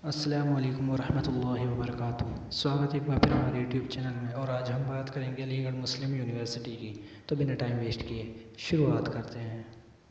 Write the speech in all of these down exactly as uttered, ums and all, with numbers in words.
अस्सलामुअलैकुम वरहमतुल्लाहि वबरकातुहू। स्वागत है एक बार फिर हमारे यूट्यूब चैनल में। और आज हम बात करेंगे अलीगढ़ मुस्लिम यूनिवर्सिटी की। तो बिना टाइम वेस्ट किए शुरुआत करते हैं।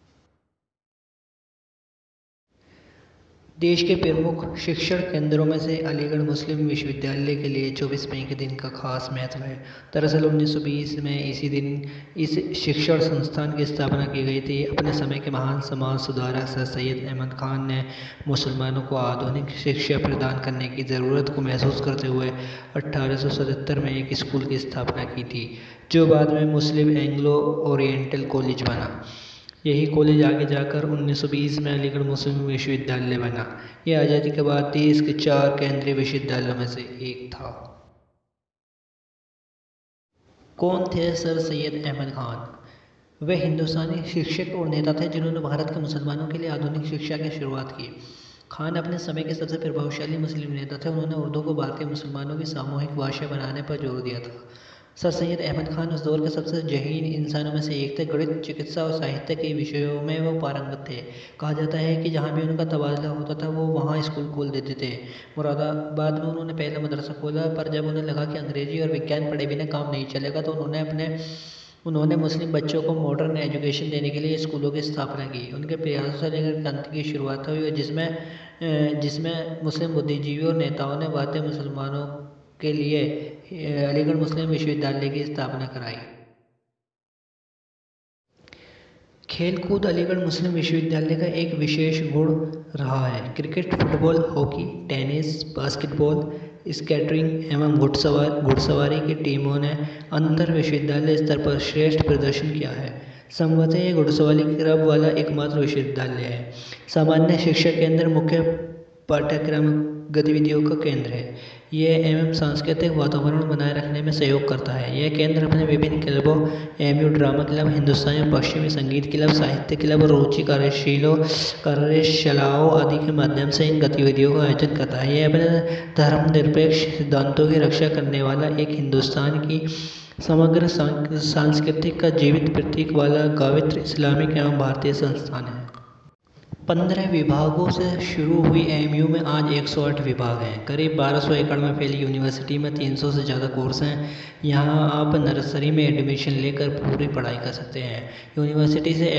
देश के प्रमुख शिक्षण केंद्रों में से अलीगढ़ मुस्लिम विश्वविद्यालय के लिए चौबीस मई के दिन का खास महत्व है। दरअसल उन्नीस सौ बीस में इसी दिन इस शिक्षण संस्थान की स्थापना की गई थी। अपने समय के महान समाज सुधारक सर सैयद अहमद खान ने मुसलमानों को आधुनिक शिक्षा प्रदान करने की ज़रूरत को महसूस करते हुए अठारह सौ सतहत्तर में एक स्कूल की स्थापना की थी, जो बाद में मुस्लिम एंग्लो ओरिएंटल कॉलेज बना। यही कॉलेज आगे जाकर उन्नीस सौ बीस में अलीगढ़ मुस्लिम विश्वविद्यालय बना। यह आज़ादी के बाद देश के चार केंद्रीय विश्वविद्यालयों में से एक था। कौन थे सर सैयद अहमद खान? वे हिंदुस्तानी शिक्षक और नेता थे जिन्होंने भारत के मुसलमानों के लिए आधुनिक शिक्षा की शुरुआत की। खान अपने समय के सबसे प्रभावशाली मुस्लिम नेता थे। उन्होंने उर्दू को भारतीय मुसलमानों की सामूहिक भाषा बनाने पर जोर दिया था। सर सैयद अहमद खान उस दौर के सबसे ज़हीन इंसानों में से एक थे। गणित, चिकित्सा और साहित्य के विषयों में वो पारंगत थे। कहा जाता है कि जहाँ भी उनका तबादला होता था वो वहाँ स्कूल खोल देते थे। मुरादाबाद में उन्होंने पहला मदरसा खोला, पर जब उन्हें लगा कि अंग्रेजी और विज्ञान पढ़े बिना काम नहीं चलेगा तो उन्होंने अपने उन्होंने मुस्लिम बच्चों को मॉडर्न एजुकेशन देने के लिए स्कूलों की स्थापना की। उनके प्रयासों से अलीगढ़ क्रांति की शुरुआत हुई, जिसमें जिसमें मुस्लिम बुद्धिजीवियों और नेताओं ने भारतीय मुसलमानों के लिए अलीगढ़ मुस्लिम विश्वविद्यालय की स्थापना कराई। खेलकूद अलीगढ़ मुस्लिम विश्वविद्यालय का एक विशेष गुण रहा है। Cricket, football, hockey, tennis, basketball, skating एवं घुड़सवार घुड़सवारी की टीमों ने अंतर विश्वविद्यालय स्तर पर श्रेष्ठ प्रदर्शन किया है। संभवतः ये घुड़सवारी क्लब वाला एकमात्र विश्वविद्यालय है। सामान्य शिक्षा केंद्र मुख्य पाठ्यक्रम गतिविधियों का केंद्र है। यह एवं सांस्कृतिक वातावरण बनाए रखने में सहयोग करता है। यह केंद्र अपने विभिन्न क्लबों, एमयू ड्रामा क्लब, हिंदुस्तानी और पश्चिमी संगीत क्लब, साहित्य क्लब और रुचि कार्यशीलों कार्यशालाओं आदि के माध्यम से इन गतिविधियों का आयोजन करता है। यह अपने धर्मनिरपेक्ष सिद्धांतों की रक्षा करने वाला एक हिंदुस्तान की समग्र सांस्कृतिक का जीवित प्रतीक वाला पवित्र इस्लामिक एवं भारतीय संस्थान है। पंद्रह विभागों से शुरू हुई एमयू में आज एक सौ आठ विभाग हैं। करीब बारह सौ एकड़ में फैली यूनिवर्सिटी में तीन सौ से ज़्यादा कोर्स हैं। यहाँ आप नर्सरी में एडमिशन लेकर पूरी पढ़ाई कर सकते हैं। यूनिवर्सिटी से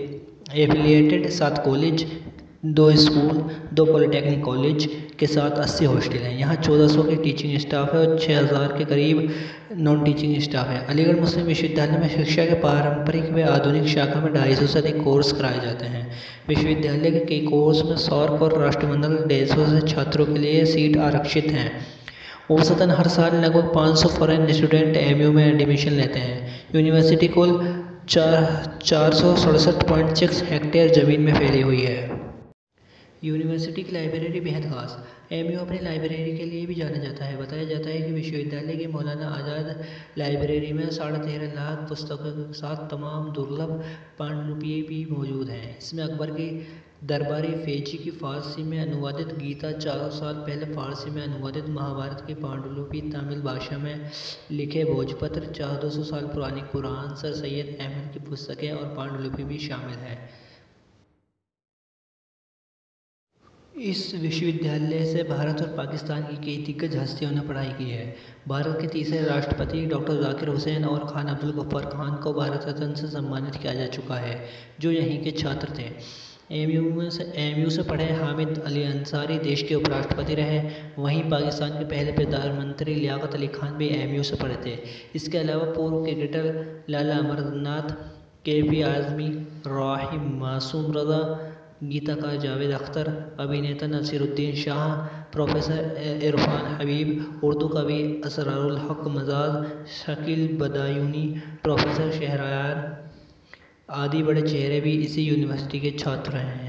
एफिलिएटेड सात कॉलेज, दो स्कूल, दो पॉलिटेक्निक कॉलेज के साथ अस्सी हॉस्टल हैं। यहाँ चौदह सौ के टीचिंग स्टाफ है और छः हज़ार के करीब नॉन टीचिंग स्टाफ है। अलीगढ़ मुस्लिम विश्वविद्यालय में शिक्षा के पारंपरिक व आधुनिक शाखा में ढाई सौ से अधिक कोर्स कराए जाते हैं। विश्वविद्यालय के कई कोर्स में सार्क और राष्ट्रमंडल डेढ़ सौ से छात्रों के लिए सीट आरक्षित हैं। औसतन हर साल लगभग पाँच सौ फॉरेन स्टूडेंट एमयू में एडमिशन लेते हैं। यूनिवर्सिटी कुल चार चार सौ सड़सठ पॉइंट सिक्स हेक्टेयर ज़मीन में फैली हुई है। यूनिवर्सिटी की लाइब्रेरी बेहद खास। एमयू अपनी लाइब्रेरी के लिए भी जाना जाता है। बताया जाता है कि विश्वविद्यालय की मौलाना आज़ाद लाइब्रेरी में साढ़े तेरह लाख पुस्तकों के साथ तमाम दुर्लभ पांडुलिपियाँ भी मौजूद हैं। इसमें अकबर की दरबारी फेजी की फ़ारसी में अनुवादित गीता, चार सौ साल पहले फ़ारसी में अनुवादित महाभारत की पांडुलिपि, तमिल भाषा में लिखे भोजपत्र, चौदह सौ साल पुरानी कुरान, सर सैयद अहमद की पुस्तकें और पांडुलिपि भी शामिल है। इस विश्वविद्यालय से भारत और पाकिस्तान की कई दिग्गज हस्तियों ने पढ़ाई की है। भारत के तीसरे राष्ट्रपति डॉक्टर ज़ाकिर हुसैन और खान अब्दुल गफ्फार खान को भारत रत्न से सम्मानित किया जा चुका है, जो यहीं के छात्र थे। एमयू में से एमयू से पढ़े हामिद अली अंसारी देश के उपराष्ट्रपति रहे। वहीं पाकिस्तान के पहले प्रधानमंत्री लियाकत अली खान भी एमयू से पढ़े थे। इसके अलावा पूर्व क्रिकेटर लाला अमरनाथ, के पी आज़मी, राही मासूम रज़ा, गीतकार जावेद अख्तर, अभिनेता नसीरुद्दीन शाह, प्रोफेसर इरफान हबीब, उर्दू कवि असरारुल हक मजाज, शकील बदायूनी, प्रोफेसर शहरयार आदि बड़े चेहरे भी इसी यूनिवर्सिटी के छात्र हैं।